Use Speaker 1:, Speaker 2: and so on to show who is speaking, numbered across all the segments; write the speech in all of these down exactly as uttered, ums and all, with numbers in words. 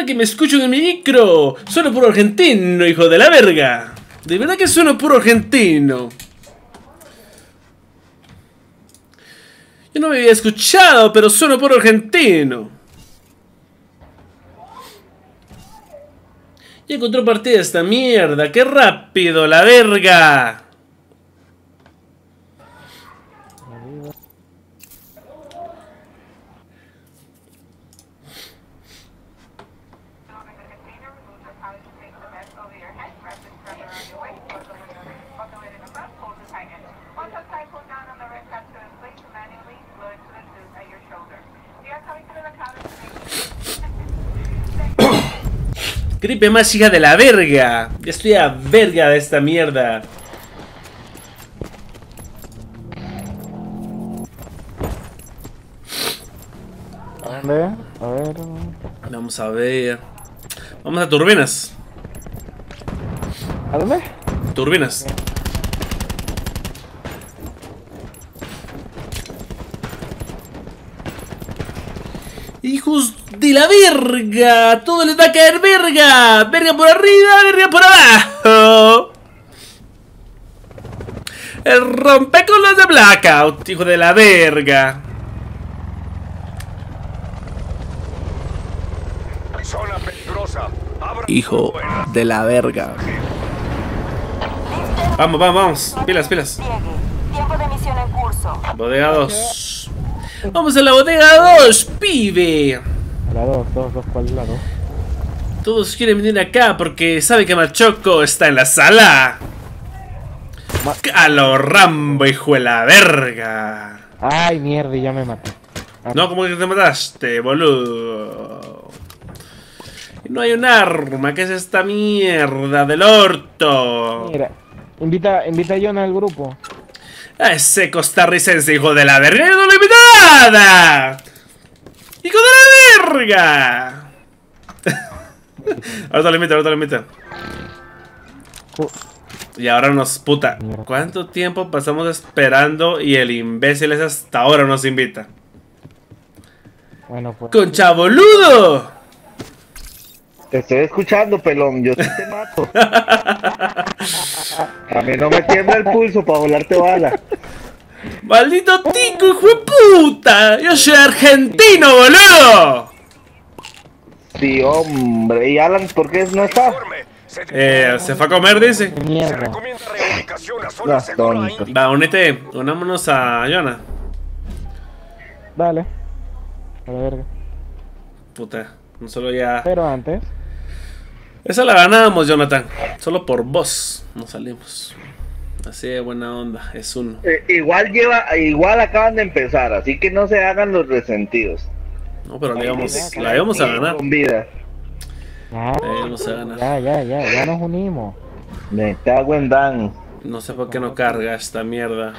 Speaker 1: que me escucho en el micro? Sueno puro argentino, hijo de la verga. De verdad que sueno puro argentino. Yo no me había escuchado, pero sueno puro argentino. Ya encontró partida esta mierda. ¡Qué rápido, la verga! Gripe más hija de la verga. Ya estoy a verga de esta mierda.
Speaker 2: A ver, a ver.
Speaker 1: Vamos a ver. Vamos a turbinas.
Speaker 2: ¿A dónde?
Speaker 1: Turbinas. ¡Hijos de la verga! ¡Todo les va a caer verga! ¡Verga por arriba, verga por abajo! ¡El rompecolos de Blackout, hijo de la verga!
Speaker 3: Zona peligrosa.
Speaker 1: Hijo de la verga. Vamos, vamos, vamos. Pilas, pilas.
Speaker 4: Tiempo de misión en curso.
Speaker 1: Bodega dos. Vamos a la bodega dos, pibe.
Speaker 2: La dos, dos, dos, ¿cuál es la dos?
Speaker 1: Todos quieren venir acá porque sabe que Machoco está en la sala.
Speaker 2: Ma
Speaker 1: A lo Rambo, hijo de la verga.
Speaker 2: Ay, mierda, ya me maté. Ah,
Speaker 1: No, ¿cómo que te mataste, boludo? Y no hay un arma, ¿qué es esta mierda del orto?
Speaker 2: Mira, invita, invita a Jonah al grupo.
Speaker 1: A ese costarricense, hijo de la verga, yo no le invito nada. ¡Hijo de la verga! Ahorita lo invito, ahorita lo invito. Y ahora nos puta. ¿Cuánto tiempo pasamos esperando y el imbécil es hasta ahora nos invita?
Speaker 2: Bueno, pues.
Speaker 1: ¡Concha boludo!
Speaker 5: Te estoy escuchando, pelón. Yo sí te mato. A mí no me tiembla el pulso para volarte bala.
Speaker 1: ¡Maldito tico, hijo de puta! ¡Yo soy argentino, boludo!
Speaker 5: Sí, hombre. ¿Y Alan por qué no está?
Speaker 1: Eh, se fue a comer, dice.
Speaker 3: Se
Speaker 2: Mierda.
Speaker 3: recomienda reubicación a zona
Speaker 5: Ah,
Speaker 3: segura.
Speaker 5: tonto.
Speaker 1: Va, únete. Unámonos a Jonah.
Speaker 2: Dale. A la verga.
Speaker 1: Puta. No solo ya.
Speaker 2: Pero antes.
Speaker 1: Esa la ganamos, Jonathan. Solo por vos nos salimos. Así de buena onda. Es uno.
Speaker 5: Eh, igual lleva, igual acaban de empezar, así que no se hagan los resentidos.
Speaker 1: No, pero la íbamos, la íbamos a ganar.
Speaker 5: Con vida.
Speaker 2: Ya,
Speaker 1: La íbamos a ganar.
Speaker 2: ya, ya, ya, ya nos unimos.
Speaker 5: Me cago en Dan.
Speaker 1: No sé por qué no carga esta mierda.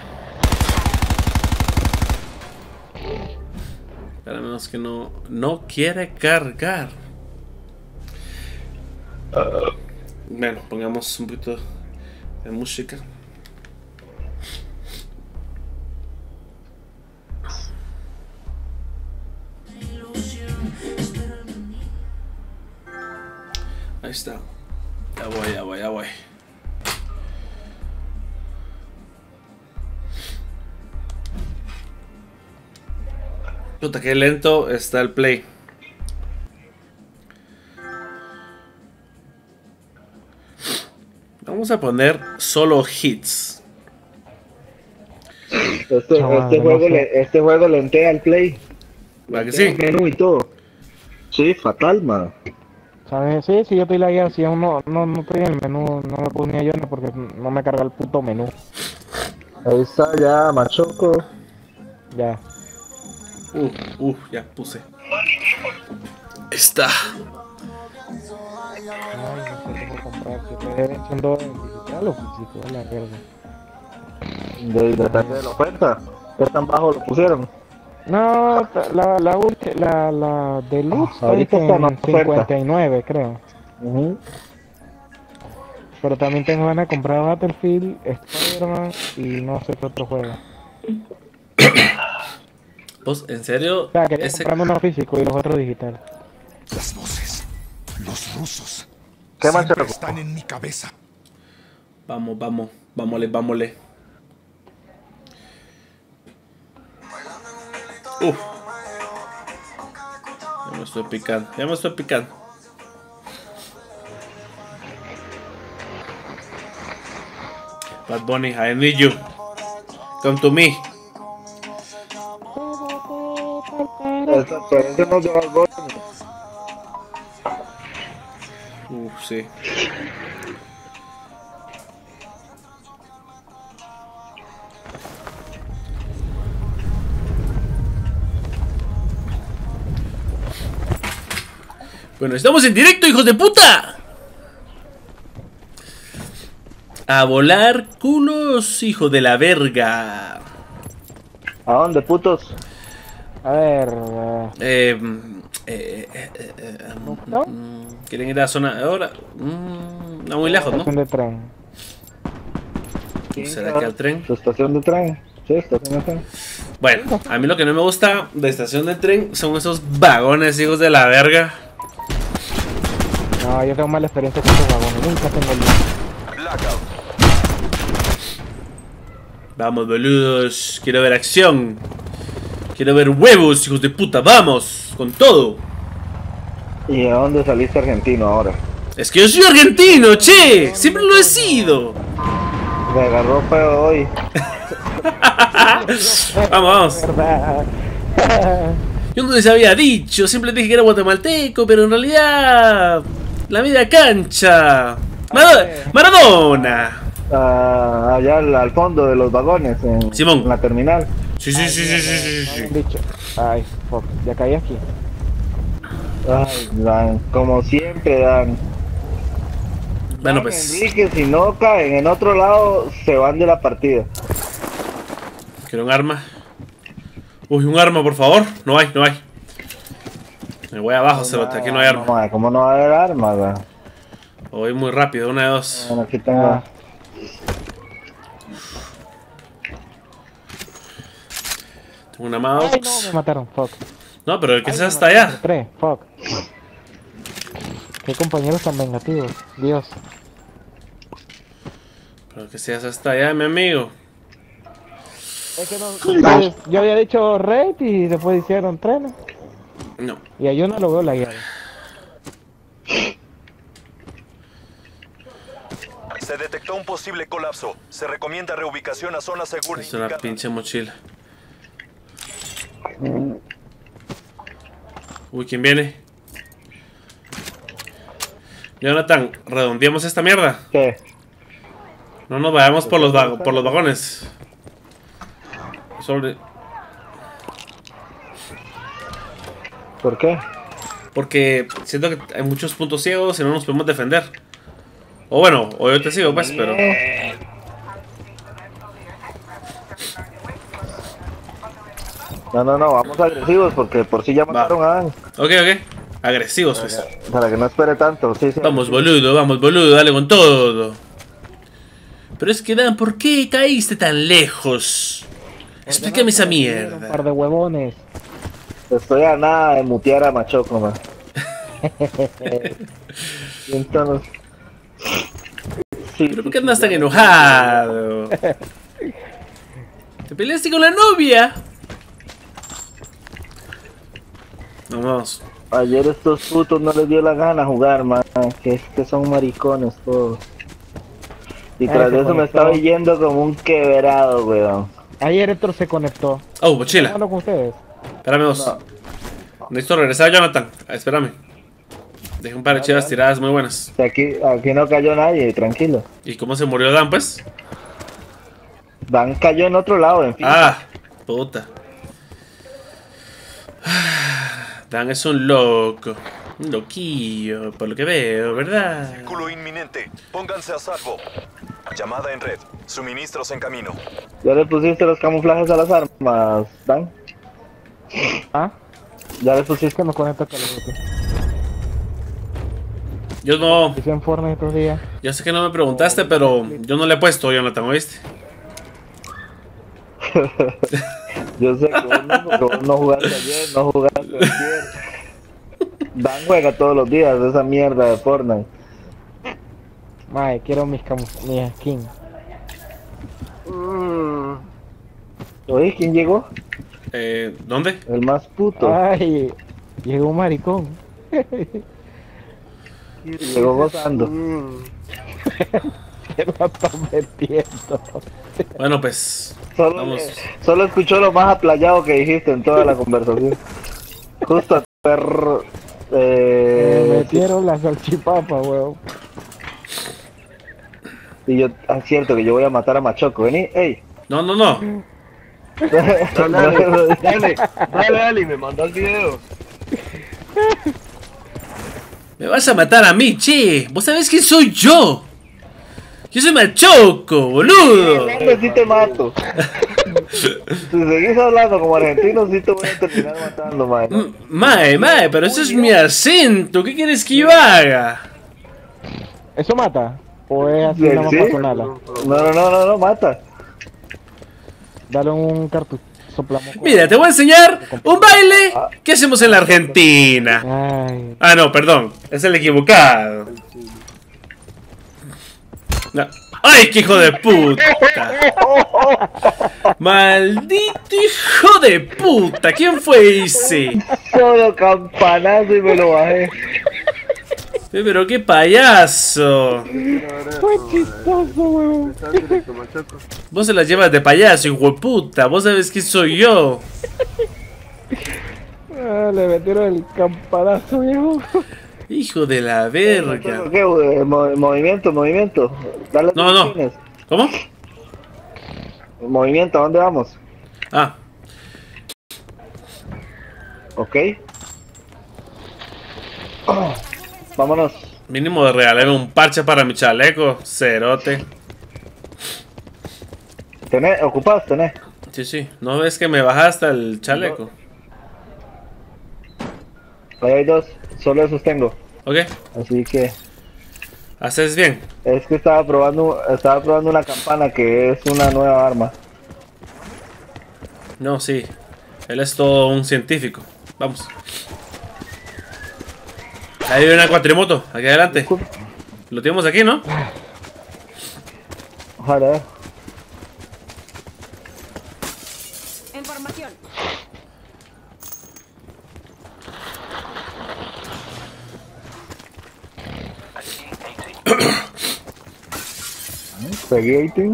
Speaker 1: Pero menos que no. No quiere cargar. Bueno, pongamos un poquito de música. Ahí está. Ya voy, ya voy, ya voy. Puta, qué lento está el play. Vamos a poner solo hits.
Speaker 5: Este,
Speaker 2: Chaval,
Speaker 5: este
Speaker 2: no
Speaker 5: juego,
Speaker 2: sé.
Speaker 5: le, este juego lentea el play.
Speaker 1: ¿Va que
Speaker 5: Lentea
Speaker 1: sí?
Speaker 5: el menú y todo. Sí, fatal, man.
Speaker 2: ¿Sabes? Sí, sí, yo estoy lagueado. Si aún no, no, no estoy en el menú, no me puse ni a Jonah porque no me carga el puto menú.
Speaker 5: Ahí está ya, Machoco.
Speaker 2: Ya.
Speaker 1: Uh, uh, ya puse. Está.
Speaker 2: Ay, no sé cómo comprar. Si ustedes siendo en digital o físico, a la verga.
Speaker 5: De, depende de la oferta. ¿Qué tan bajo lo pusieron?
Speaker 2: No, la, la, ulti- la, la deluxe está
Speaker 5: Ahorita está en
Speaker 2: en
Speaker 5: oferta.
Speaker 2: cincuenta y nueve, creo.
Speaker 5: Uh-huh.
Speaker 2: Pero también tengo ganas de comprar Battlefield, Spider-Man y no sé qué otro juego.
Speaker 1: ¿Vos, en serio?
Speaker 2: O sea, quería
Speaker 1: Ese...
Speaker 2: comprarme uno físico y los otros digital.
Speaker 3: Las voces.
Speaker 6: Los rusos.
Speaker 5: ¿Qué más
Speaker 6: Siempre
Speaker 5: te-
Speaker 6: están en mi cabeza.
Speaker 1: Vamos, vamos, vámosle, vámosle. Uf. Ya me estoy picando, ya me estoy picando. Bad Bunny, I need you. Come to me.
Speaker 5: Esa- pero ese no es de Bad Bunny.
Speaker 1: Uf, sí. Bueno, estamos en directo, hijos de puta. A volar culos, hijo de la verga.
Speaker 5: ¿A dónde, putos?
Speaker 2: A ver. eh,
Speaker 1: Eh, eh, eh, eh, eh,
Speaker 2: ¿No?
Speaker 1: mm, ¿Quieren ir a la zona ahora? Mm, no muy lejos, ¿no?
Speaker 2: estación de tren.
Speaker 1: ¿Será que al tren?
Speaker 5: ¿Tu estación de tren? Sí, estación de tren.
Speaker 1: Bueno, a mí lo que no me gusta de estación de tren son esos vagones, hijos de la verga.
Speaker 2: No, yo tengo mala experiencia con estos vagones. Nunca tengo el.
Speaker 3: Blackout.
Speaker 1: Vamos, boludos. Quiero ver acción. Quiero ver huevos, hijos de puta. Vamos, con todo.
Speaker 5: ¿Y a dónde saliste argentino ahora?
Speaker 1: Es que yo soy argentino, che. Siempre lo he sido.
Speaker 5: Me agarró feo hoy.
Speaker 1: Vamos, vamos.
Speaker 2: ¿Verdad?
Speaker 1: Yo no les había dicho. Siempre dije que era guatemalteco, pero en realidad... La media cancha. Mara- Maradona.
Speaker 5: Ah, allá al, al fondo de los vagones, en,
Speaker 1: Simón.
Speaker 5: en la terminal.
Speaker 1: Sí, sí, sí, sí, sí, sí, sí.
Speaker 2: Han dicho. Ay, fuck, ya caí aquí.
Speaker 5: Ay, Dan, como siempre, Dan.
Speaker 1: Bueno,
Speaker 5: Dan,
Speaker 1: pues...
Speaker 5: Enrique, si no caen en otro lado, se van de la partida.
Speaker 1: Quiero un arma. Uy, un arma, por favor. No hay, no hay. Me voy abajo, cerote. Aquí no hay arma.
Speaker 5: No, ¿cómo no va a haber armas, Dan?
Speaker 1: Voy muy rápido, una de dos.
Speaker 5: Bueno, aquí tengo.
Speaker 2: Ah.
Speaker 1: Tengo una
Speaker 2: Ay,
Speaker 1: mouse.
Speaker 2: no, me mataron, fuck.
Speaker 1: No, pero el que
Speaker 2: Ay,
Speaker 1: sea
Speaker 2: me
Speaker 1: hasta
Speaker 2: mataron,
Speaker 1: allá.
Speaker 2: Tres, fuck. Qué compañeros tan vengativos, Dios.
Speaker 1: Pero el que sea hasta allá, mi amigo.
Speaker 2: Es que no, ustedes- yo había dicho red y después hicieron trenes.
Speaker 1: No.
Speaker 2: Y a yo no lo veo la guía.
Speaker 3: Se detectó un posible colapso. Se recomienda reubicación a zona segura.
Speaker 1: Es una
Speaker 3: indicada.
Speaker 1: pinche mochila. Uy, ¿quién viene? Jonathan, redondeamos esta mierda.
Speaker 5: ¿Qué?
Speaker 1: No nos vayamos por los, va- por los vagones. Sobre...
Speaker 5: ¿Por qué?
Speaker 1: Porque siento que hay muchos puntos ciegos y no nos podemos defender. O bueno, o yo te sigo, pues, pero...
Speaker 5: No, no, no, vamos agresivos porque por si ya mataron a Dan.
Speaker 1: Ok, ok. Agresivos, pues.
Speaker 5: Para que no espere tanto, sí, sí.
Speaker 1: Vamos, boludo, vamos, boludo, dale con todo. Pero es que, Dan, ¿por qué caíste tan lejos? Explícame esa
Speaker 2: Un par
Speaker 1: mierda.
Speaker 2: de huevones.
Speaker 5: Estoy a nada de mutear a Machoco, man. Y entonces... Sí,
Speaker 1: ¿Pero por qué andas tan enojado? ¿Te peleaste con la novia? Vamos.
Speaker 5: ayer estos putos no les dio la gana jugar, man. Que es que son maricones todos. Y
Speaker 2: Ah,
Speaker 5: tras
Speaker 2: se
Speaker 5: de eso me
Speaker 2: conectó.
Speaker 5: estaba yendo como un quebrado, weón.
Speaker 2: Ayer Héctor se conectó.
Speaker 1: Oh, mochila.
Speaker 2: ¿Estamos con ustedes?
Speaker 1: Espérame dos. Necesito regresar, Jonathan. Ah, espérame. Dejé un par de chivas tiradas muy buenas.
Speaker 5: O sea, aquí, aquí no cayó nadie, tranquilo.
Speaker 1: ¿Y cómo se murió Dan, pues?
Speaker 5: Dan cayó en otro lado, en fin.
Speaker 1: Ah, puta. Dan es un loco. Un loquillo, por lo que veo, ¿verdad?
Speaker 3: Vehículo inminente. Pónganse a salvo. Llamada en red. Suministros en camino.
Speaker 5: ¿Ya le pusiste los camuflajes a las armas, Dan?
Speaker 2: ¿Ah?
Speaker 5: ¿Ya le
Speaker 2: Es
Speaker 5: pusiste?
Speaker 2: que me conecto con los otros.
Speaker 1: Yo no...
Speaker 2: Hice en Fortnite estos días.
Speaker 1: Yo sé que no me preguntaste, pero yo no le he puesto, Jonathan, ¿oíste?
Speaker 5: Yo sé que vos no, porque vos no jugaste ayer, no jugaste ayer. Dan juega todos los días de esa mierda de Fortnite.
Speaker 2: Mae, quiero mis, camu- mis skins.
Speaker 5: Mm. Oye, ¿quién llegó?
Speaker 1: Eh, ¿dónde?
Speaker 5: El más puto.
Speaker 2: Ay, llegó un maricón.
Speaker 5: Llegó gozando.
Speaker 2: Se lo están metiendo.
Speaker 1: Bueno, pues.
Speaker 5: Solo,
Speaker 1: Vamos.
Speaker 5: solo escuchó lo más aplayado que dijiste en toda la conversación. Justo a perro.
Speaker 2: Me
Speaker 5: Eh,
Speaker 2: metieron la salchipapa, weón.
Speaker 5: y yo, ah, es cierto que yo voy a matar a Machoco. Vení, ey.
Speaker 1: No, no, no.
Speaker 6: Dale, dale, dale, dale, me mandó el video.
Speaker 1: Me vas a matar a mí, che. ¿Vos sabés quién soy yo? Yo soy Machoco, boludo.
Speaker 5: Hombre, sí te mato. Si seguís hablando como argentino, sí te voy a terminar matando, mae.
Speaker 1: M- Mae, mae, pero ese es mi acento. ¿Qué quieres que yo haga?
Speaker 2: ¿Eso mata? ¿O es así
Speaker 5: Sí,
Speaker 2: nada más
Speaker 5: sí.
Speaker 2: para sonarla?
Speaker 5: No, no, no, no, no, mata.
Speaker 2: Dale un cartucho. Soplamos.
Speaker 1: Mira, te voy a enseñar un baile que hacemos en la Argentina.
Speaker 2: Ay,
Speaker 1: Ah, no, perdón. Es el equivocado. No. ¡Ay, qué hijo de puta! ¡Maldito hijo de puta! ¿Quién fue ese?
Speaker 5: Solo campanazo y me lo bajé.
Speaker 1: Eh, Pero qué payaso.
Speaker 2: fue chistoso, weón.
Speaker 6: Está directo, Machoco.
Speaker 1: Vos se las llevas de payaso, hijo de puta. Vos sabés quién soy yo.
Speaker 2: Ah, le metieron el campanazo, viejo.
Speaker 1: Hijo de la verga.
Speaker 5: ¿Qué, güey? Mo- movimiento, movimiento. Dale
Speaker 1: No, no.
Speaker 5: tienes.
Speaker 1: ¿Cómo?
Speaker 5: Movimiento, ¿a dónde vamos?
Speaker 1: Ah,
Speaker 5: Ok. Oh, vámonos.
Speaker 1: mínimo de regalarme un parche para mi chaleco. Cerote.
Speaker 5: ¿Tenés? ¿Ocupás? ¿Tenés?
Speaker 1: Sí, sí. ¿No ves que me bajaste el chaleco?
Speaker 5: Ahí hay dos. Solo esos tengo.
Speaker 1: Ok.
Speaker 5: Así que
Speaker 1: Haces bien.
Speaker 5: es que estaba probando, estaba probando una campana que es una nueva arma.
Speaker 1: No, sí. Él es todo un científico. Vamos. Ahí viene una cuatrimoto. Aquí adelante. Lo tenemos aquí, ¿no?
Speaker 5: Ojalá.
Speaker 4: Información.
Speaker 5: Pegué eighteen.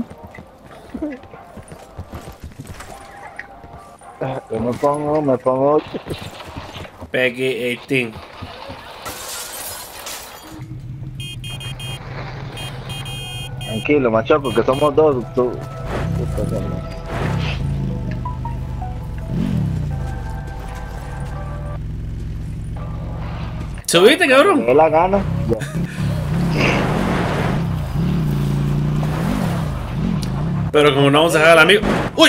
Speaker 5: Yo me pongo, me pongo.
Speaker 1: Peggy dieciocho.
Speaker 5: Tranquilo, machoco, que somos dos. Tú. Puta, mierda.
Speaker 1: ¿Subiste,
Speaker 5: Me
Speaker 1: cabrón?
Speaker 5: dé la gana. Ya.
Speaker 1: Pero como no vamos a dejar al amigo. ¡Uy!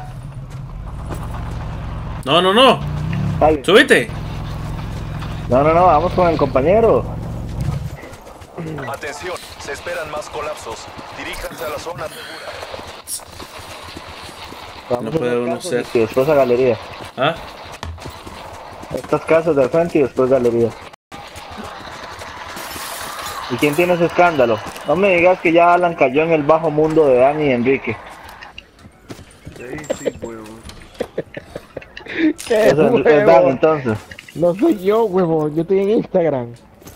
Speaker 1: No, no, no.
Speaker 5: Dale.
Speaker 1: ¿Subiste?
Speaker 5: No, no, no, vamos con el compañero.
Speaker 3: Atención, se esperan más colapsos. Diríjanse a la zona segura.
Speaker 5: Vamos
Speaker 1: No
Speaker 5: a
Speaker 1: puede
Speaker 5: hacer
Speaker 1: uno
Speaker 5: casos
Speaker 1: ser.
Speaker 5: Y después a galería.
Speaker 1: ¿Ah?
Speaker 5: Estas casas del frente y después galería. ¿Y quién tiene ese escándalo? No me digas que ya Alan cayó en el bajo mundo de Dani y Enrique.
Speaker 6: Sí, sí, huevo.
Speaker 2: ¿Qué
Speaker 5: Eso es, es
Speaker 2: huevo?
Speaker 5: Dani entonces.
Speaker 2: No soy yo, huevo. Yo estoy en Instagram.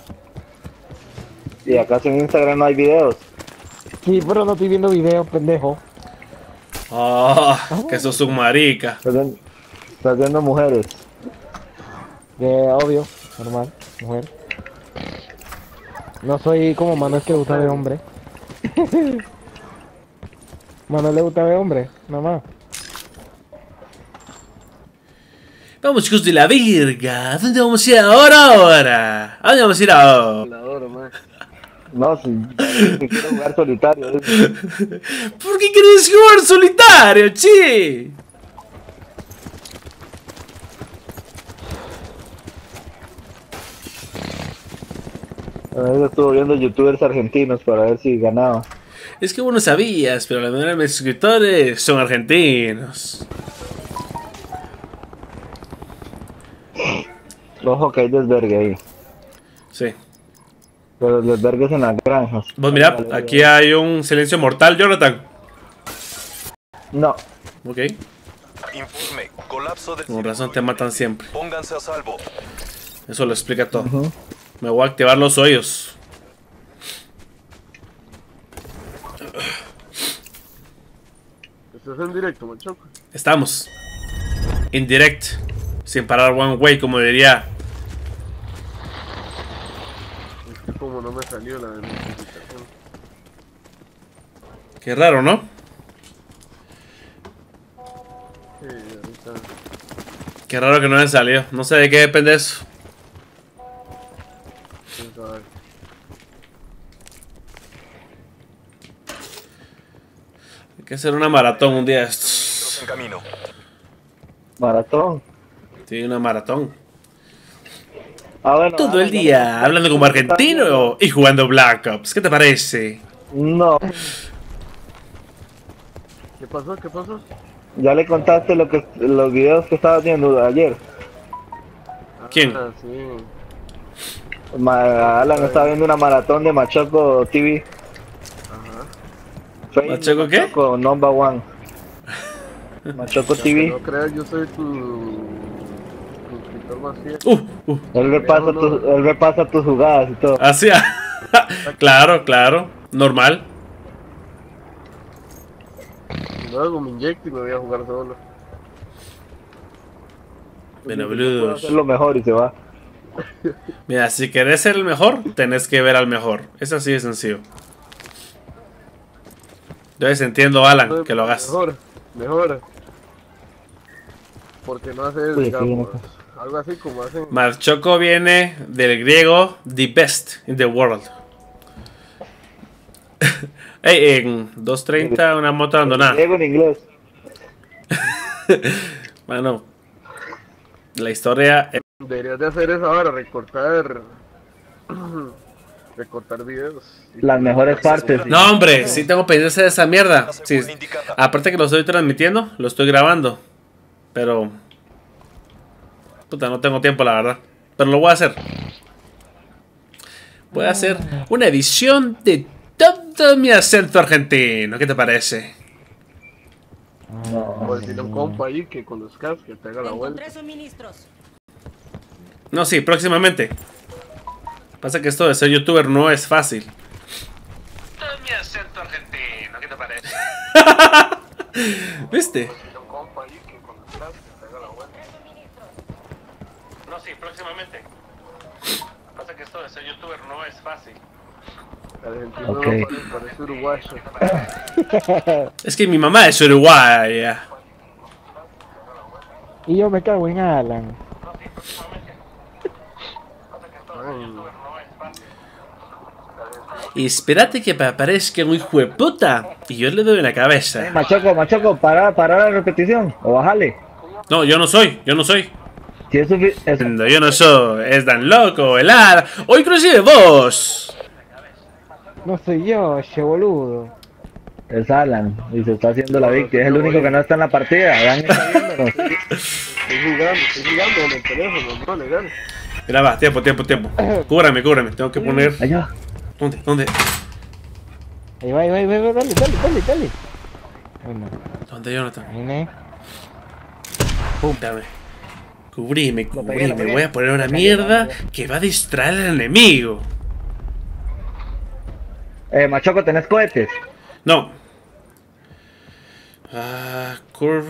Speaker 5: Y acaso en Instagram no hay videos.
Speaker 2: Sí, pero no estoy viendo videos, pendejo.
Speaker 1: Ah, que sos un marica.
Speaker 5: Estás viendo, estás viendo mujeres.
Speaker 2: Que obvio, normal, mujer. No soy como Manuel que le gusta ver hombre. Manuel le gusta ver hombre, nada más.
Speaker 1: Vamos, chicos de la verga. ¿A dónde vamos a ir ahora, ahora? ¿A dónde vamos a ir ahora?
Speaker 6: La adoro, man.
Speaker 5: No, si que quiero jugar solitario.
Speaker 1: ¿Por qué querés jugar solitario, che?
Speaker 5: A veces estuve viendo youtubers argentinos para ver si ganaba.
Speaker 1: Es que vos no sabías, pero la mayoría de mis suscriptores son argentinos.
Speaker 5: Ojo que hay desvergue ahí.
Speaker 1: Sí.
Speaker 5: Pero los desvergues en las granjas.
Speaker 1: Vos mira, aquí hay un silencio mortal, Jonathan.
Speaker 5: No.
Speaker 1: Ok.
Speaker 3: Informe. Colapso del
Speaker 1: Con razón te
Speaker 3: circuito.
Speaker 1: matan siempre.
Speaker 3: Pónganse a salvo.
Speaker 1: Eso lo explica todo.
Speaker 5: Ujú.
Speaker 1: Me voy a activar los hoyos.
Speaker 6: ¿Estás en directo, machoco?
Speaker 1: Estamos. Indirect. Sin parar one way, como diría.
Speaker 6: Es que como no me salió la notificación.
Speaker 1: Qué raro, ¿no?
Speaker 6: Sí, ahorita.
Speaker 1: Qué raro que no me salió. No sé de qué depende eso.
Speaker 6: quién sabe.
Speaker 1: Hay que hacer una maratón un día de estos.
Speaker 3: Suministros en camino.
Speaker 5: Maratón.
Speaker 1: Sí, una maratón.
Speaker 5: Ah, bueno,
Speaker 1: Todo
Speaker 5: ah,
Speaker 1: el
Speaker 5: ya
Speaker 1: día
Speaker 5: le-
Speaker 1: hablando como argentino y jugando Black Ops. ¿Qué te parece?
Speaker 5: No.
Speaker 6: ¿Qué pasó? ¿Qué pasó?
Speaker 5: Ya le contaste lo que los videos que estaba viendo ayer.
Speaker 1: ¿Quién?
Speaker 6: Ah, sí.
Speaker 5: Ma- Alan estaba viendo una maratón de Machoco T V.
Speaker 6: Ajá.
Speaker 5: Facebook
Speaker 1: ¿Machoco qué?
Speaker 5: Machoco number one. Machoco T
Speaker 6: Que no
Speaker 5: V.
Speaker 6: creas, yo soy tu suscriptor más fiel.
Speaker 1: Uh, uh.
Speaker 5: Él repasa, tus, él repasa tus jugadas y todo.
Speaker 1: Así. Claro, claro. Normal.
Speaker 6: Y luego me inyecto y me voy a jugar solo.
Speaker 1: Bueno,
Speaker 5: Puede
Speaker 1: boludos.
Speaker 5: hacer lo mejor y se va.
Speaker 1: Mira, si querés ser el mejor, tenés que ver al mejor. Es así de sencillo. Entonces entiendo, Alan, que lo hagas.
Speaker 6: Mejor, mejor. Porque no haces,
Speaker 5: Uy, aquí viene
Speaker 6: digamos, algo así como hacen.
Speaker 1: Machoco viene del griego the best in the world. Hey, en dos treinta una moto abandonada.
Speaker 5: Diego en inglés.
Speaker 1: Bueno, la historia.
Speaker 6: Deberías de hacer eso ahora, recortar. recortar videos.
Speaker 5: Las mejores partes.
Speaker 1: No, hombre, sí tengo pendiente de esa mierda.
Speaker 3: La
Speaker 1: Sí,
Speaker 3: segunda indicada.
Speaker 1: aparte que lo estoy transmitiendo, lo estoy grabando. Pero. Puta, no tengo tiempo, la verdad. Pero lo voy a hacer. Voy a hacer una edición de todo mi acento argentino. ¿Qué te parece?
Speaker 6: O si un compa ahí que con los cascos que te haga la vuelta.
Speaker 4: Encontré suministros.
Speaker 1: No, sí, próximamente. Pasa que esto de ser youtuber no es fácil. Todo mi acento argentino. ¿Qué te parece? ¿Viste?
Speaker 6: Un compa ahí que con los cascos que te haga la vuelta.
Speaker 1: No, sí, próximamente. Pasa que esto de ser youtuber no es fácil.
Speaker 6: Argentino
Speaker 5: Ok.
Speaker 6: no parece, parece uruguayo.
Speaker 1: Es que mi mamá es uruguaya.
Speaker 2: Y yo me cago en Alan.
Speaker 6: Ay,
Speaker 1: Y espérate que me aparezca un hijo de puta. Y yo le doy en la cabeza.
Speaker 5: Machoco, Machoco, para, para la repetición. O bájale.
Speaker 1: No, yo no soy, yo no soy.
Speaker 5: Si es sufi- es-
Speaker 1: Yo no soy. Es tan loco, el ar. O inclusive vos.
Speaker 2: No soy yo, che boludo.
Speaker 5: es Alan. Y se está haciendo la víctima. Es el único que no está en la partida. Dan está viéndonos.
Speaker 6: estoy jugando, estoy jugando en el teléfono, no legal.
Speaker 1: Mira, va, tiempo, tiempo, tiempo. Cúbrame, cúbrame. Tengo que poner.
Speaker 5: Allá.
Speaker 1: ¿Dónde? ¿Dónde?
Speaker 2: Ahí va, ahí va, ahí va, dale, dale, dale, dale. Bueno,
Speaker 1: ¿Dónde, Jonathan?
Speaker 2: viene.
Speaker 1: Dame. Cubrime,
Speaker 5: Lo pegué, lo
Speaker 1: cubrime.
Speaker 5: pegué.
Speaker 1: Voy a poner una
Speaker 5: Lo pegué,
Speaker 1: mierda
Speaker 5: lo pegué.
Speaker 1: que va a distraer al enemigo.
Speaker 5: Eh, Machoco, ¿tenés cohetes?
Speaker 1: No. Ah, curve.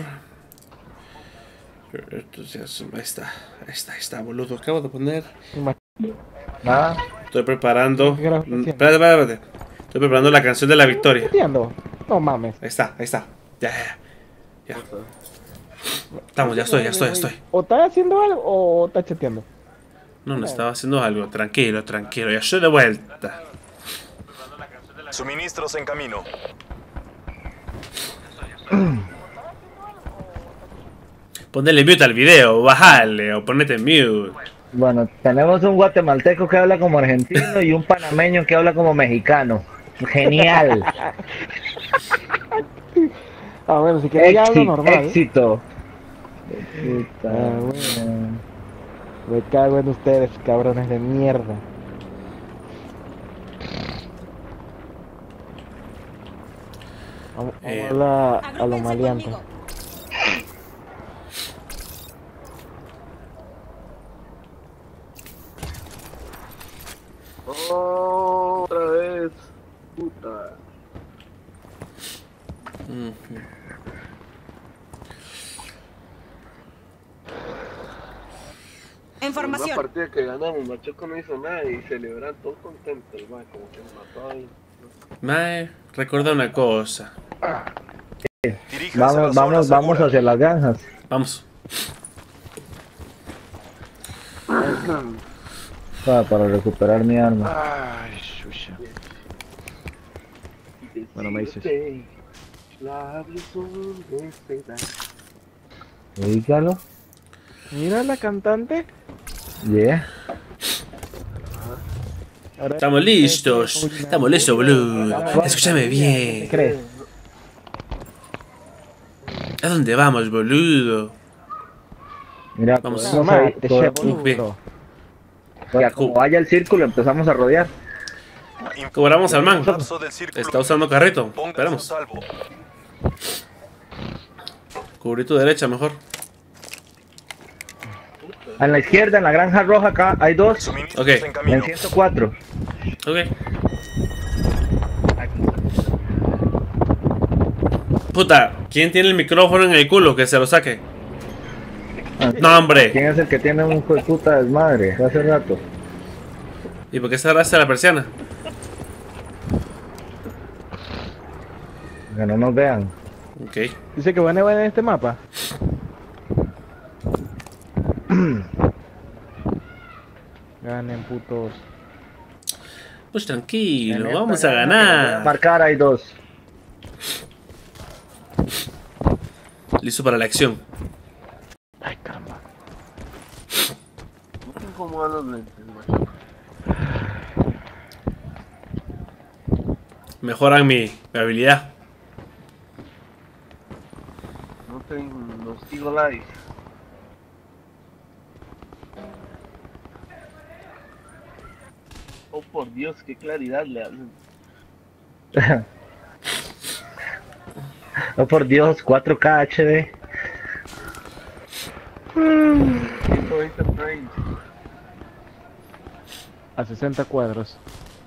Speaker 1: Entonces, ahí está. Ahí está, ahí está, boludo. Acabo de poner.
Speaker 5: Nada.
Speaker 1: Estoy preparando.
Speaker 2: ¿Qué grabas
Speaker 1: Mm,
Speaker 2: haciendo?
Speaker 1: Espérate, espérate, espérate. Estoy preparando la canción de la victoria.
Speaker 2: Entiendo. No mames.
Speaker 1: Ahí está, ahí está. Ya, ya, ya. Ya. Estamos, ya estoy, ya estoy, ya estoy.
Speaker 2: O estás haciendo algo o estás chateando.
Speaker 1: No, no estaba haciendo algo. Tranquilo, tranquilo. Ya estoy de vuelta.
Speaker 3: Suministros en camino.
Speaker 1: Ponle mute al video, bajale o ponete mute.
Speaker 5: Bueno, tenemos un guatemalteco que habla como argentino y un panameño que habla como mexicano. Genial.
Speaker 2: Ah, bueno, si quieres ya hablo
Speaker 5: Éxito.
Speaker 2: normal. ¿eh?
Speaker 5: Éxito.
Speaker 2: Ah, bueno. Me cago en ustedes, cabrones de mierda. Vamos,
Speaker 1: Eh.
Speaker 2: vamos a, a lo
Speaker 7: Agrúpense
Speaker 2: maleante.
Speaker 7: conmigo.
Speaker 6: Otra vez. Puta.
Speaker 1: Ujú.
Speaker 6: Una
Speaker 7: Información.
Speaker 6: partida que ganamos, Machoco no hizo nada y celebran todos contentos, man, como que me mató ahí.
Speaker 1: Mae, recuerda una cosa.
Speaker 3: Diríjanse a la
Speaker 5: Vamos,
Speaker 3: zona
Speaker 5: vamos, vamos
Speaker 3: segura.
Speaker 5: hacia las granjas.
Speaker 1: Vamos.
Speaker 5: Ah, para recuperar mi arma.
Speaker 2: Ay, chucha. Bueno, me dices.
Speaker 6: Labios son de seda.
Speaker 5: Dígalo.
Speaker 2: Mira la cantante.
Speaker 5: Yeah.
Speaker 2: Ahora-
Speaker 1: Estamos listos. Estamos listos, boludo. Escúchame
Speaker 5: ¿Qué
Speaker 1: bien.
Speaker 5: crees?
Speaker 1: ¿A dónde vamos, boludo?
Speaker 5: Mira,
Speaker 1: Vamos.
Speaker 5: podemos
Speaker 2: Mamá,
Speaker 5: ahí-
Speaker 2: te
Speaker 5: podemos-
Speaker 2: llevo,
Speaker 1: Bien.
Speaker 2: bro.
Speaker 5: ya, como vaya el círculo, empezamos a rodear.
Speaker 1: Cobramos al man.
Speaker 3: Colapso del círculo.
Speaker 1: Está usando carrito.
Speaker 3: Pónganse a
Speaker 1: Esperamos.
Speaker 3: salvo.
Speaker 1: Cubrí tu derecha mejor.
Speaker 5: En la izquierda, en la granja roja, acá hay dos.
Speaker 3: Suministros
Speaker 1: Ok.
Speaker 3: en
Speaker 5: En
Speaker 3: camino.
Speaker 5: ciento cuatro.
Speaker 1: Ok. Puta, ¿quién tiene el micrófono en el culo? Que se lo saque. No, hombre.
Speaker 5: ¿Quién es el que tiene un hijo de puta desmadre? Hace rato.
Speaker 1: ¿Y por qué cerraste la persiana?
Speaker 5: Que no nos vean.
Speaker 1: Ok.
Speaker 2: Dice que van a ver en este mapa. Ganen, putos.
Speaker 1: Pues tranquilo,
Speaker 5: En esta
Speaker 1: vamos a
Speaker 5: granja que voy
Speaker 1: ganar.
Speaker 5: marcar hay dos.
Speaker 1: Listo para la acción.
Speaker 2: Ay, caramba.
Speaker 6: No te incomodan los lentes, Machoco.
Speaker 1: Mejoran mi, mi habilidad.
Speaker 6: No te no sigo live. Oh por Dios, qué claridad le hablan.
Speaker 5: Oh por Dios, cuatro K H D.
Speaker 6: ciento veinte frames.
Speaker 2: A sesenta cuadros.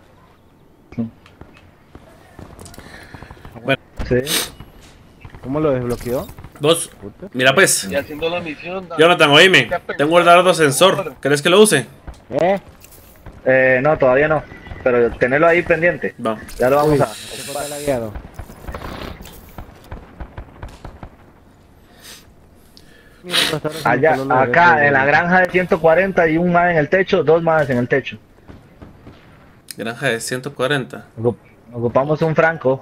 Speaker 5: Sí.
Speaker 2: ¿Cómo lo desbloqueó?
Speaker 1: Dos.
Speaker 2: Puta.
Speaker 1: Mira pues.
Speaker 6: Y haciendo la misión. da-
Speaker 1: Jonathan, oíme. Tengo el dardo sensor. ¿Crees que lo use?
Speaker 2: ¿Eh?
Speaker 5: Eh, no, todavía no. Pero tenerlo ahí pendiente.
Speaker 1: Vamos.
Speaker 5: Ya lo vamos
Speaker 2: Uy,
Speaker 5: a.
Speaker 2: se corta el lagueado. Mira, pues, ahora sí
Speaker 5: Allá,
Speaker 2: solo lo
Speaker 5: acá,
Speaker 2: de-
Speaker 5: en la granja de ciento cuarenta y un más en el techo, dos más en el techo.
Speaker 1: Granja de ciento cuarenta.
Speaker 5: Ocup- Ocupamos un franco.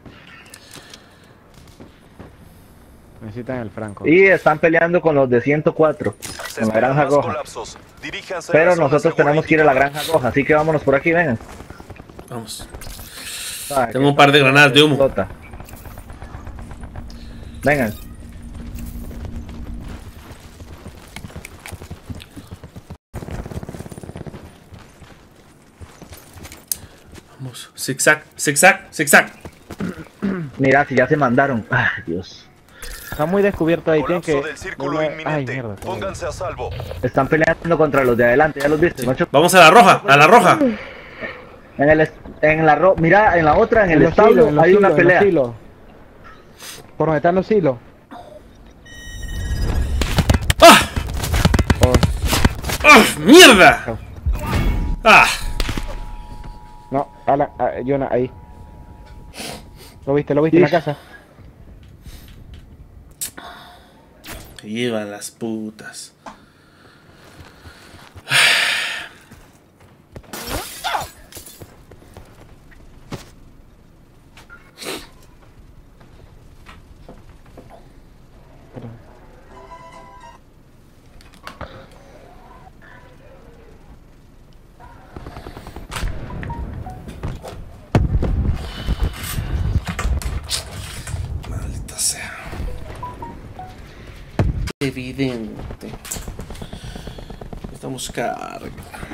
Speaker 2: Necesitan el franco.
Speaker 5: Y están peleando con los de ciento cuatro.
Speaker 3: Se
Speaker 5: En la
Speaker 3: esperan
Speaker 5: granja
Speaker 3: más
Speaker 5: roja.
Speaker 3: colapsos. Diríjanse a la
Speaker 5: Pero
Speaker 3: zona
Speaker 5: nosotros
Speaker 3: segura
Speaker 5: tenemos que ir a la
Speaker 3: indicada.
Speaker 5: granja roja, así que vámonos por aquí, vengan.
Speaker 1: Vamos.
Speaker 5: Ah,
Speaker 1: Tengo un par de granadas de humo.
Speaker 5: explota. Vengan.
Speaker 1: Vamos. Zigzag, zigzag, zigzag.
Speaker 5: Mira, si ya se mandaron. Ay, Dios.
Speaker 2: Está muy descubierto ahí, tienen
Speaker 3: Colapso
Speaker 2: que...
Speaker 3: del círculo
Speaker 2: no me- Ay,
Speaker 3: inminente.
Speaker 2: mierda. está bien.
Speaker 3: Pónganse a salvo.
Speaker 5: Están peleando contra los de adelante, ¿ya los viste? Macho?
Speaker 1: Vamos a la roja, a la roja.
Speaker 5: En el est- en la ro Mira, en la otra, en el
Speaker 2: los
Speaker 5: establo,
Speaker 2: hilos, en los
Speaker 5: hay
Speaker 2: hilos,
Speaker 5: una
Speaker 2: en los
Speaker 5: pelea.
Speaker 2: hilos. Por donde están los hilos.
Speaker 1: ¡Ah!
Speaker 2: Oh,
Speaker 1: ¡Ah! ¡Mierda! ¡Ah!
Speaker 2: no, Alan, ah, Jonah, ahí. ¿Lo viste? ¿Lo viste en la
Speaker 5: Sí.
Speaker 2: casa?
Speaker 1: Que llevan las putas. Maldita sea. Evidente. Estamos Hagamos carga.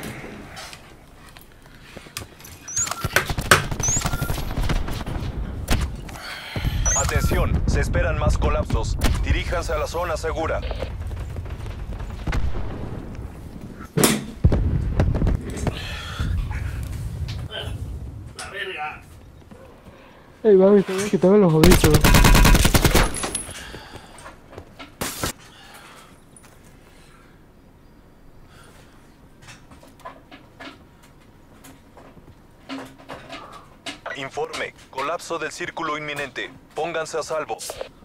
Speaker 3: Atención, se esperan más colapsos. Diríjanse a la zona segura.
Speaker 1: La verga.
Speaker 2: Ey, mami, está bien, quítame los audífonos.
Speaker 3: Informe, colapso del círculo inminente. Pónganse a salvo.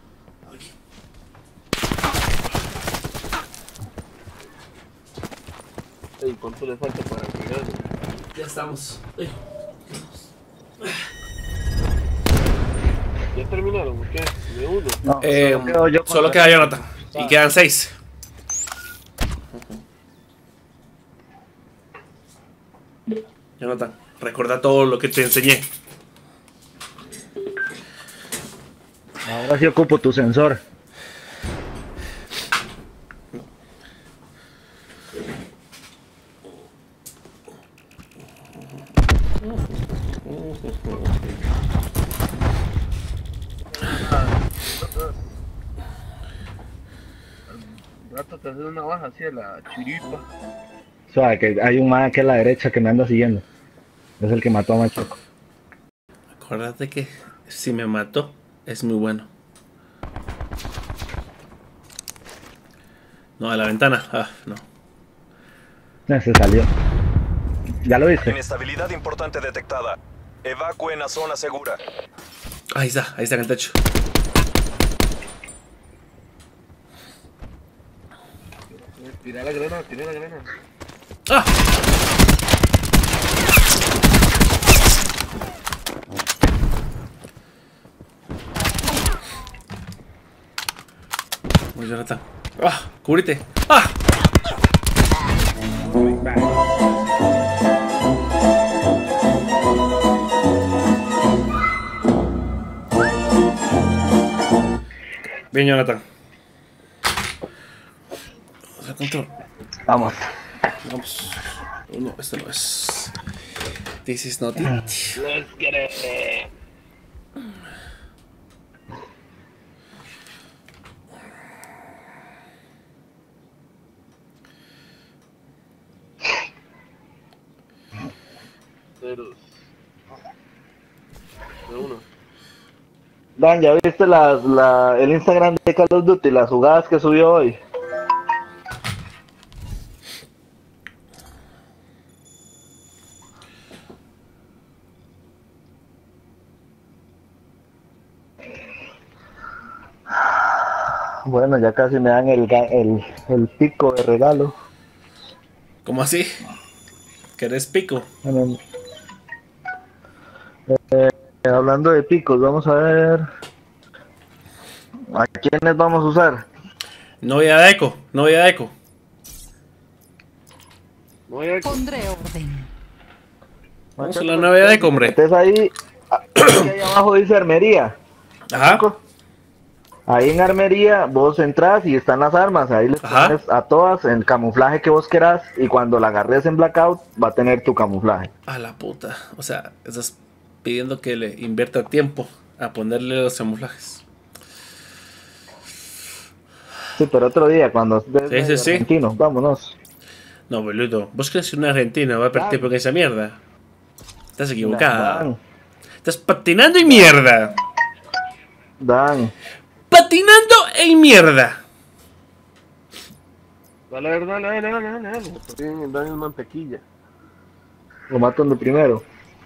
Speaker 6: Ey, ¿cuánto le falta para llegar?
Speaker 1: Ya estamos. Ay.
Speaker 6: ¿Ya terminaron? ¿Qué? ¿De uno?
Speaker 5: No,
Speaker 1: Eh,
Speaker 5: solo quedo yo con
Speaker 1: solo
Speaker 5: la-
Speaker 1: queda Jonathan. Y quedan seis. Jonathan, recuerda todo lo que te enseñé.
Speaker 5: Ahora sí ocupo tu sensor.
Speaker 6: Un rato te haces una baja hacia la chiripa.
Speaker 5: O sea, que hay un man aquí a la derecha que me anda siguiendo. Es el que mató a Machoco.
Speaker 1: Acuérdate que si me mató, es muy bueno. No, a la ventana. Ah, no.
Speaker 5: Eh, Se salió. ¿Ya lo viste?
Speaker 3: Inestabilidad importante detectada. Evacúen a zona segura.
Speaker 1: Ahí está, ahí está en el techo.
Speaker 6: Tira la granada, tira la granada.
Speaker 1: ¡Ah! Muy Jonathan. ¡Ah! ¡Cúbrete! ¡Ah! Bien, Jonathan. Vamos al control.
Speaker 5: Vamos.
Speaker 1: Vamos. Oh, no, esto no es. This is not it.
Speaker 6: Let's get it. Ceros. De uno.
Speaker 5: Dan, ¿ya viste las, la, el Instagram de Call of Duty, las jugadas que subió hoy? Bueno, ya casi me dan el, ga- el, el pico de regalo.
Speaker 1: ¿Cómo así? ¿Querés pico?
Speaker 5: Bueno, eh, hablando de picos, vamos a ver a quiénes vamos a usar.
Speaker 1: Novia de Eco, novia de Eco.
Speaker 6: No voy a...
Speaker 7: Pondré orden.
Speaker 1: Vamos a la novia de Eco, hombre.
Speaker 5: Entonces ahí, ahí abajo dice armería.
Speaker 1: Ajá.
Speaker 5: Ahí en armería vos entras y están las armas, ahí les
Speaker 1: Ajá.
Speaker 5: pones a todas el camuflaje que vos querás y cuando la agarres en blackout va a tener tu camuflaje.
Speaker 1: A la puta. O sea, estás pidiendo que le invierta tiempo a ponerle los camuflajes.
Speaker 5: Sí, pero otro día cuando estés
Speaker 1: Sí, sí, sí.
Speaker 5: argentino, vámonos.
Speaker 1: No, boludo. ¿Vos crees que un argentino va a perder tiempo en esa mierda? Estás equivocada.
Speaker 5: Dan,
Speaker 1: Estás patinando en mierda.
Speaker 5: Dan,
Speaker 1: Patinando en mierda.
Speaker 6: Dale, dale, dale, dale, dale, dale. Estoy en Daniel Mantequilla.
Speaker 5: lo matan de primero.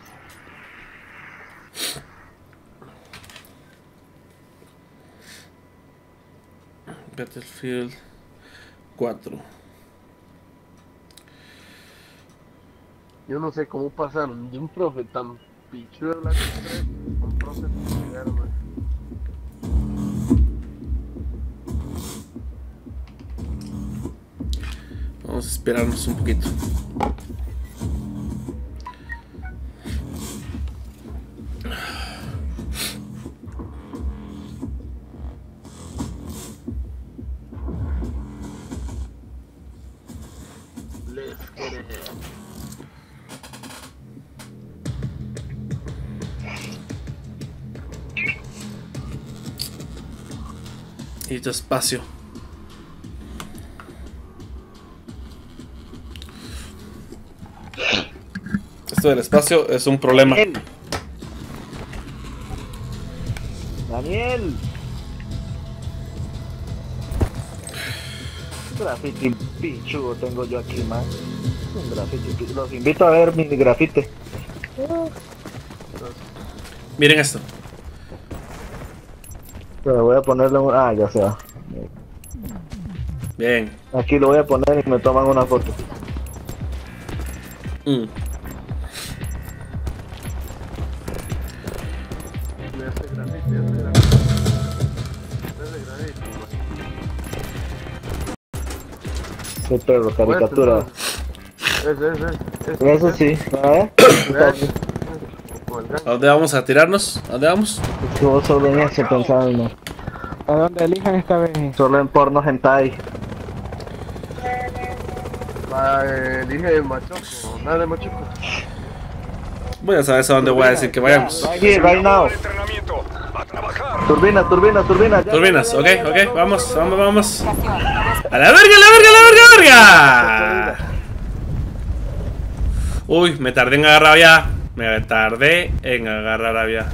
Speaker 1: Battlefield cuatro.
Speaker 6: Yo no sé cómo pasaron de un profe tan pichudo de Black Ops tres a un profe familiar, man.
Speaker 1: Vamos a esperarnos un poquito.
Speaker 6: Let's
Speaker 1: Necesito espacio. Esto del espacio es un problema.
Speaker 5: Daniel. Daniel. Graffiti pichudo tengo yo aquí, man. Un graffiti. Los invito a ver mi grafite.
Speaker 1: Miren esto.
Speaker 5: Pero voy a ponerle un... Ah, ya se va.
Speaker 1: Bien.
Speaker 5: Aquí lo voy a poner y me toman una foto.
Speaker 1: Mm.
Speaker 6: Ese granito, ese granito. Ese granito,
Speaker 5: Qué perro, caricatura.
Speaker 6: Ese, ese, ese.
Speaker 5: Eso sí, ¿eh?
Speaker 1: ¿A dónde vamos a tirarnos? ¿A dónde vamos?
Speaker 5: Es que vos solo en eso pensando.
Speaker 2: ¿A dónde elijan esta vez?
Speaker 5: Solo en porno hentai.
Speaker 6: Ah, elige machoco, nada de machoco.
Speaker 1: Voy a saber a dónde voy a decir que vayamos.
Speaker 5: Right here, right now.
Speaker 3: Entrenamiento. A trabajar.
Speaker 5: Turbina, turbina, turbina. Ya,
Speaker 1: Turbinas,
Speaker 5: ya,
Speaker 1: ok,
Speaker 5: ya, ya,
Speaker 1: ok,
Speaker 5: ya,
Speaker 1: vamos, vamos, vamos.
Speaker 4: Estación.
Speaker 1: ¡A la verga, a la verga, a la verga, a la verga! Uy, me tardé en agarrar ya. Me tardé en agarrar avión.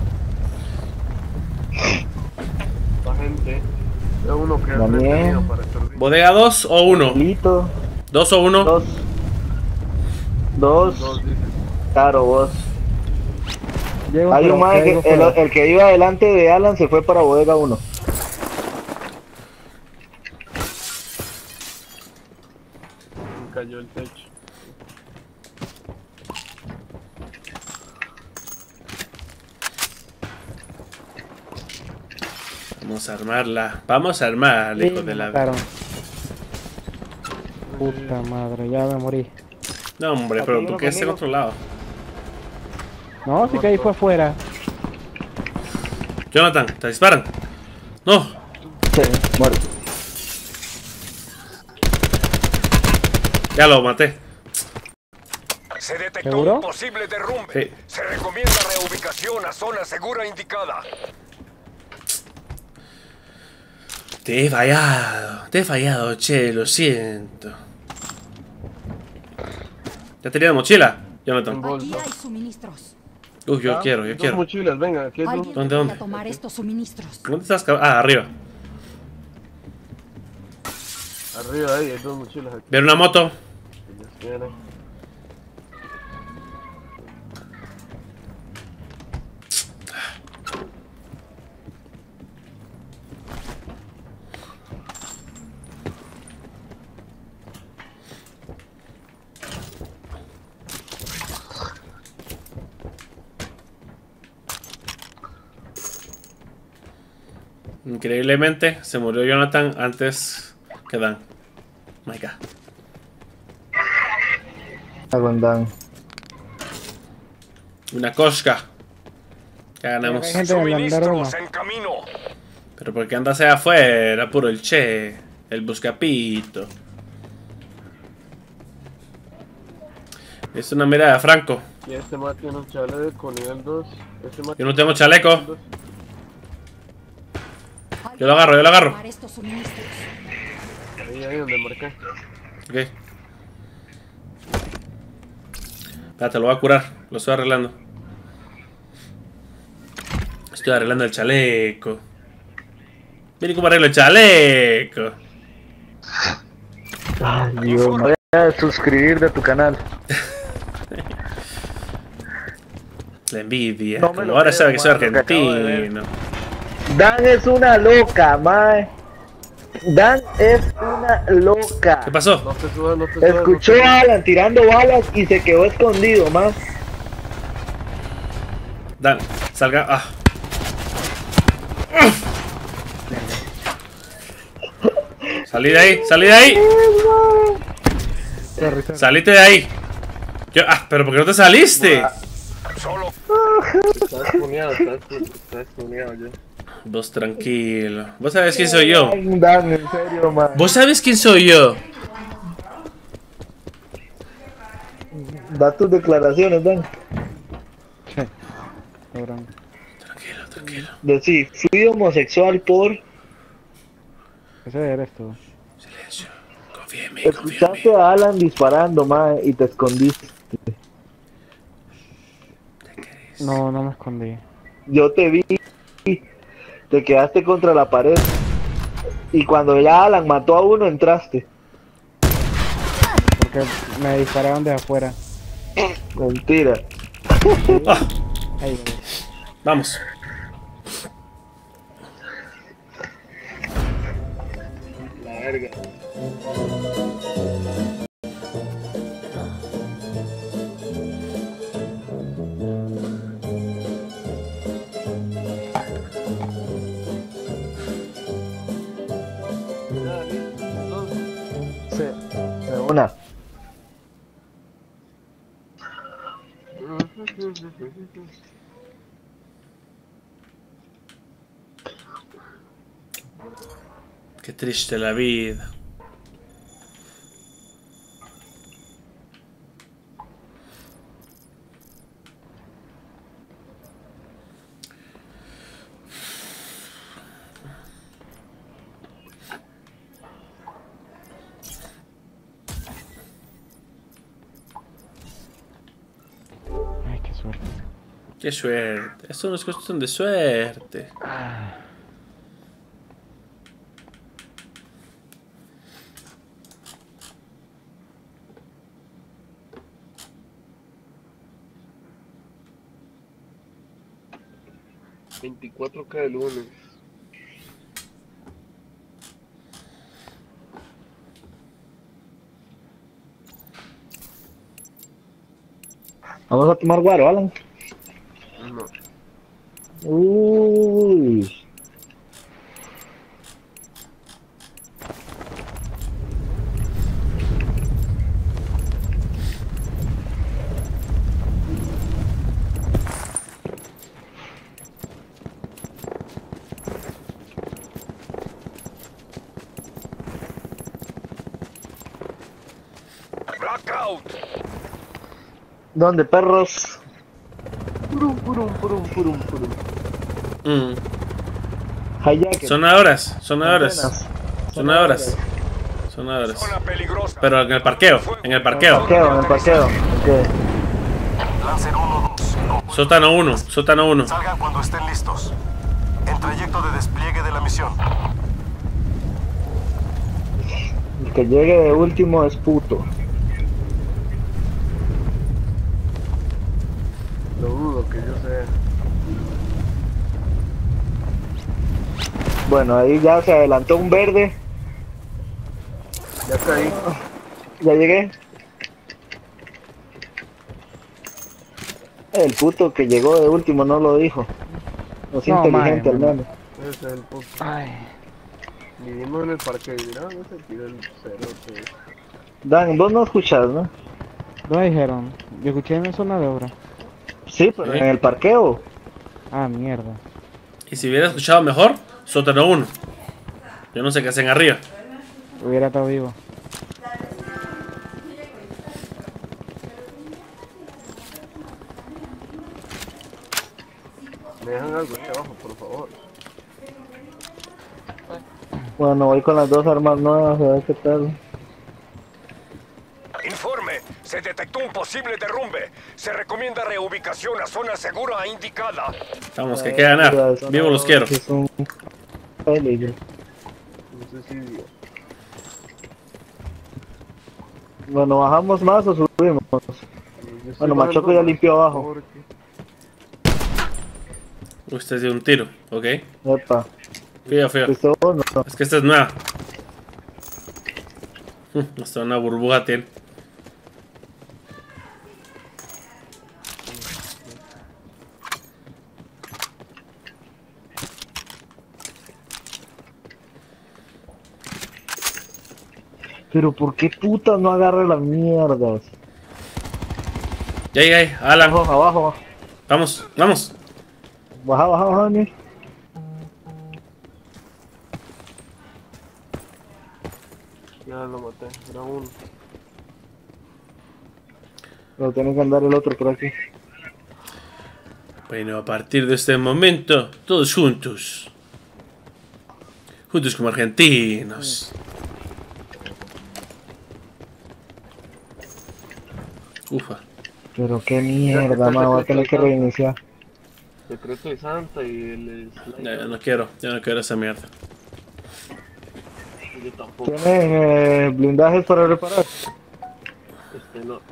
Speaker 6: La gente. Es uno que es
Speaker 5: También.
Speaker 6: entretenido para servir.
Speaker 1: ¿Bodega dos o uno?
Speaker 5: Lito.
Speaker 1: ¿dos o uno?
Speaker 5: Dos. Dos.
Speaker 6: Dos, dice.
Speaker 5: Claro, vos.
Speaker 2: Llego,
Speaker 5: Hay
Speaker 2: pero
Speaker 5: un más
Speaker 2: caigo
Speaker 5: que el,
Speaker 2: fuera.
Speaker 5: el que iba adelante de Alan se fue para bodega uno.
Speaker 6: Me cayó el techo.
Speaker 1: Vamos a armarla. Vamos a armarla,
Speaker 2: Sí,
Speaker 1: hijo
Speaker 2: me
Speaker 1: de la...
Speaker 2: mataron. Puta madre, ya me morí.
Speaker 1: No, hombre,
Speaker 5: Aquí
Speaker 1: pero
Speaker 5: uno
Speaker 1: tú quedaste en
Speaker 5: conmigo.
Speaker 1: otro lado.
Speaker 2: No, sí que ahí fue afuera.
Speaker 1: Jonathan, te disparan. No.
Speaker 5: Sí, muerto.
Speaker 1: Ya lo maté.
Speaker 3: Se detectó
Speaker 2: ¿Seguro?
Speaker 3: un posible derrumbe.
Speaker 1: Sí.
Speaker 3: Se recomienda reubicación a zona segura indicada.
Speaker 1: Te he fallado. Te he fallado, che, lo siento. ¿Ya tenía mochila? Jonathan.
Speaker 6: Bolsa.
Speaker 7: Aquí hay suministros.
Speaker 1: Uy, yo
Speaker 6: Ah,
Speaker 1: quiero, yo
Speaker 6: dos
Speaker 1: quiero.
Speaker 6: mochilas, venga, aquí hay dos.
Speaker 7: Alguien
Speaker 1: ¿Dónde,
Speaker 7: puede
Speaker 1: dónde?
Speaker 7: tomar estos suministros.
Speaker 1: ¿Dónde estás? cab- Ah, arriba.
Speaker 6: Arriba ahí hay dos mochilas aquí.
Speaker 1: Ver una moto.
Speaker 6: Si Dios quiere.
Speaker 1: Increíblemente, se murió Jonathan antes que Dan. My God.
Speaker 5: Aguantan.
Speaker 1: Una cosca. Ya ganamos.
Speaker 2: Hay gente en el andar uno.
Speaker 3: Suministros en camino.
Speaker 1: Pero porque anda hacia afuera, puro el che. El buscapito. Es una mirada de Franco.
Speaker 6: Y este mate tiene un chaleco nivel dos. Este mate
Speaker 1: Yo no tengo chaleco.
Speaker 6: nivel dos.
Speaker 1: Yo lo agarro, yo lo agarro.
Speaker 7: Tomar estos suministros.
Speaker 6: Ahí, ahí donde marqué.
Speaker 1: Ok. Espérate, lo voy a curar. Lo estoy arreglando. Estoy arreglando el chaleco. Miren cómo arreglo el chaleco.
Speaker 5: Ay, Dios. Voy a suscribir de tu canal.
Speaker 1: La envidia.
Speaker 5: No me
Speaker 1: Como
Speaker 5: lo
Speaker 1: ahora
Speaker 5: creo,
Speaker 1: sabe que soy
Speaker 5: mano, lo que acabo de ver.
Speaker 1: argentino.
Speaker 5: Dan es una loca, mae. Dan es una loca.
Speaker 1: ¿Qué pasó?
Speaker 6: No te subas, no te subas.
Speaker 5: Escuchó
Speaker 6: no te
Speaker 5: a Alan tirando balas y se quedó escondido, más.
Speaker 1: Dan, salga. Ah. Salí de ahí, salí de ahí.
Speaker 2: Sorry, sorry.
Speaker 1: Salite de ahí. Yo, ah, pero ¿por qué no te saliste?
Speaker 3: Solo
Speaker 6: Estás tuneado, estás, estás tuneado ya.
Speaker 1: Vos tranquilo. Vos sabés quién soy yo.
Speaker 5: Ay, Dan, en serio, man.
Speaker 1: Vos sabés quién soy yo.
Speaker 5: Da tus declaraciones, Dan.
Speaker 2: Cabrón.
Speaker 1: Tranquilo, tranquilo.
Speaker 5: Decir, fui homosexual por.
Speaker 2: Ese eres tú.
Speaker 1: Silencio. Confía en mí, confía en mí.
Speaker 5: Escuchaste a Alan disparando, mae, y te escondiste.
Speaker 2: No, no me escondí.
Speaker 5: Yo te vi, te quedaste contra la pared. Y cuando ya Alan mató a uno, entraste.
Speaker 2: Porque me dispararon de afuera.
Speaker 5: Mentira.
Speaker 1: Ah,
Speaker 2: Ahí, ahí.
Speaker 1: vamos.
Speaker 6: La verga. Ya, listo. Dos.
Speaker 5: Sí, de una.
Speaker 1: Qué triste la vida.
Speaker 2: Ay, qué suerte.
Speaker 1: Qué suerte. Esto no es cuestión de suerte.
Speaker 6: veinticuatro K de lunes.
Speaker 5: Vamos a tomar guaro, Alan.
Speaker 6: No.
Speaker 5: Uy.
Speaker 3: Blackout.
Speaker 5: ¿Dónde, perros?
Speaker 6: Purum, purum, purum, purum, purum.
Speaker 1: Mm.
Speaker 5: Hijacker.
Speaker 1: Son horas, son horas.
Speaker 5: Antenas.
Speaker 1: Son horas. Son horas.
Speaker 3: Zona peligrosa.
Speaker 1: Pero en el parqueo, en el parqueo.
Speaker 5: Parqueo, en el parqueo. Ok.
Speaker 3: Lancer uno dos.
Speaker 1: Sótano uno, sótano uno.
Speaker 3: Salgan cuando estén listos. En trayecto de despliegue de la misión.
Speaker 5: El que llegue de último es puto.
Speaker 6: Lo dudo que yo sea.
Speaker 5: Bueno, ahí ya se adelantó un verde.
Speaker 6: Ya caí.
Speaker 5: Ya llegué. El puto que llegó de último no lo dijo. No es
Speaker 2: No,
Speaker 5: inteligente
Speaker 2: mae,
Speaker 5: al menos.
Speaker 6: Ese es el puto.
Speaker 2: Ay.
Speaker 6: Vivimos en el parque y mira, no se tira el cero. Sí.
Speaker 5: Dan, vos no escuchás, ¿no?
Speaker 2: ¿Lo dijeron? Yo escuché en la zona de obra.
Speaker 5: Sí, pero
Speaker 1: Sí.
Speaker 5: en el parqueo.
Speaker 2: Ah, mierda.
Speaker 1: Y si hubiera escuchado mejor, sótano uno. Yo no sé qué hacen arriba.
Speaker 2: Hubiera estado vivo.
Speaker 6: Me dejan algo ahí abajo, por favor.
Speaker 5: Bueno, voy con las dos armas nuevas, a ver qué tal.
Speaker 3: Informe. Se detectó un posible derrumbe. Se recomienda reubicación a zona segura indicada.
Speaker 1: Vamos, que hay que ganar.
Speaker 5: Eso
Speaker 1: Vivo
Speaker 5: no-
Speaker 1: los quiero.
Speaker 5: Es un peligro.
Speaker 6: Un suicidio.
Speaker 5: Bueno, ¿bajamos más o subimos?
Speaker 6: Yo estoy
Speaker 5: Bueno,
Speaker 6: bajando
Speaker 5: Machoco ya
Speaker 6: más
Speaker 5: limpió abajo.
Speaker 6: porque-
Speaker 1: Usted dio un tiro, ¿ok?
Speaker 5: Epa.
Speaker 1: Fío, fío.
Speaker 5: ¿Fuiste vos? No.
Speaker 1: Es que esta es nueva. Mm, Hasta una burbuja tiene.
Speaker 5: Pero ¿por qué puta no agarra las mierdas?
Speaker 1: Ya, ya, ya, Alan.
Speaker 5: Abajo, abajo.
Speaker 1: Vamos, vamos.
Speaker 5: Baja, baja, baja, ni.
Speaker 6: Ya lo maté, era uno.
Speaker 5: Pero tiene que andar el otro por aquí.
Speaker 1: Bueno, a partir de este momento, todos juntos. Juntos como argentinos. Ufa.
Speaker 5: Pero qué mierda, ma, voy a tener que reiniciar.
Speaker 6: Secreto de Santa y el slide.
Speaker 1: Ya, ya no quiero, ya no quiero esa mierda.
Speaker 6: Yo tampoco.
Speaker 5: ¿Tienen eh, blindajes para reparar?
Speaker 6: Este no.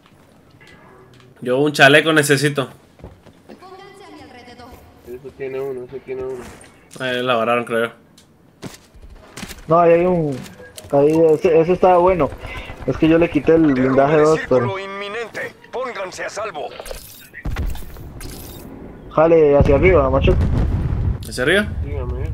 Speaker 1: Yo un chaleco necesito.
Speaker 7: Pónganse a mi alrededor.
Speaker 6: Eso tiene uno, eso tiene uno.
Speaker 1: Ahí la vararon, creo.
Speaker 5: No, ahí hay un... Ahí, ese, ese estaba bueno. Es que yo le quité el blindaje dos, pero...
Speaker 3: Círculo inminente. Pónganse a salvo.
Speaker 5: Jale hacia arriba, macho.
Speaker 1: ¿Hacia arriba?
Speaker 6: Dígame.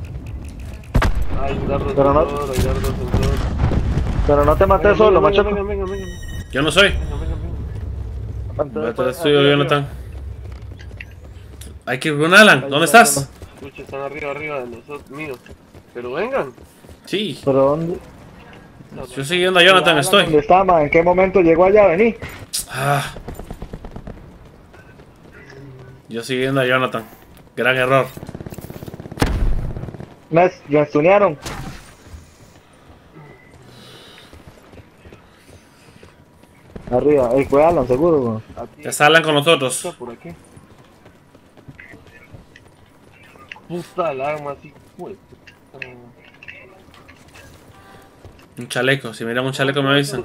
Speaker 6: Hay dardo
Speaker 5: Pero no-
Speaker 6: sensor, hay dardo sensor.
Speaker 5: Pero no te maté
Speaker 6: Venga,
Speaker 5: solo,
Speaker 6: venga,
Speaker 5: macho.
Speaker 6: venga, venga, venga, venga,
Speaker 1: Yo no soy.
Speaker 6: venga, venga, venga.
Speaker 1: Voy
Speaker 5: Entonces,
Speaker 1: atrás
Speaker 5: pues,
Speaker 1: tuyo,
Speaker 5: arriba,
Speaker 1: Jonathan. Hay que ir con Alan. ¿Dónde estás?
Speaker 6: Escucha, están arriba, arriba de nosotros, míos. Pero vengan.
Speaker 1: Sí.
Speaker 5: ¿Pero dónde?
Speaker 1: Yo siguiendo a Jonathan
Speaker 5: ¿Dónde
Speaker 1: estoy.
Speaker 5: está, ma? ¿En qué momento llegó allá? Vení.
Speaker 1: Ah. Yo siguiendo a Jonathan. Gran error.
Speaker 5: Me, me stunearon. Arriba, eh, fue Alan, seguro, bro.
Speaker 6: Aquí.
Speaker 1: Ya está Alan con nosotros.
Speaker 6: Está por aquí. Puta alarma, así. Pues.
Speaker 1: Un chaleco. Si miran un chaleco me avisan.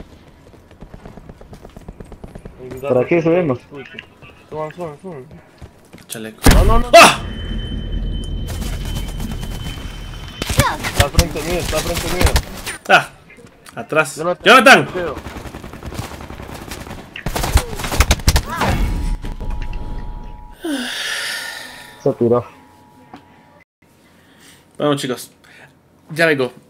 Speaker 5: Por aquí subimos.
Speaker 6: Suban, suban, suban.
Speaker 1: Chaleco.
Speaker 6: No, no, no.
Speaker 1: ¡Ah!
Speaker 6: Está frente mío, está frente mío.
Speaker 1: ¡Ah! Atrás.
Speaker 6: Jonathan.
Speaker 1: ¡Jonathan!
Speaker 6: Creo.
Speaker 5: Se tiró.
Speaker 1: Bueno, chicos. Ya vengo.